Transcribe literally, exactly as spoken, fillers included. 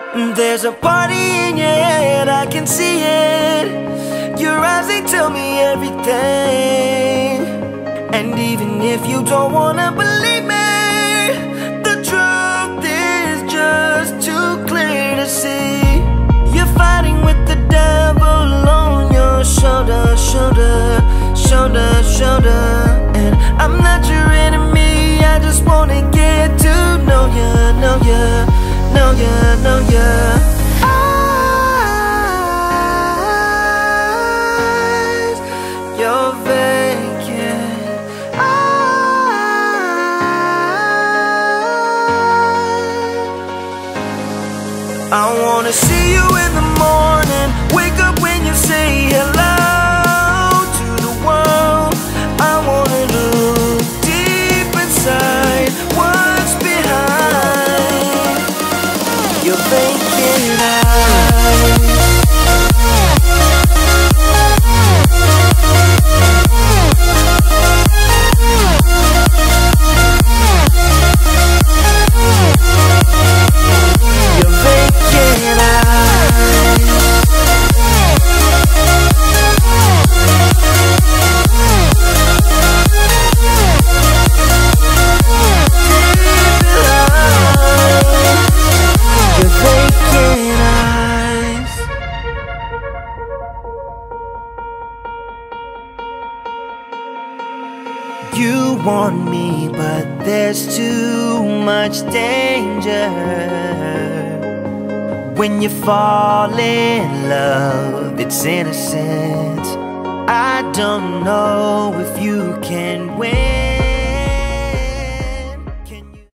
There's a party in your head, I can see it. Your eyes, they tell me everything. And even if you don't wanna believe me, the truth is just too clear to see. You're fighting with the devil on your shoulder, shoulder, shoulder, shoulder. And I'm not your enemy, I just wanna get to know ya, know ya, know ya, know ya. Eyes, you're vacant. I wanna see you in the morning, wake up when you say hello to the world. I wanna look deep inside what's behind your vacant eyes. Your vacant eyes. Your vacant eyes. You want me, but there's too much danger. When you fall in love, it's innocent. I don't know if you can win.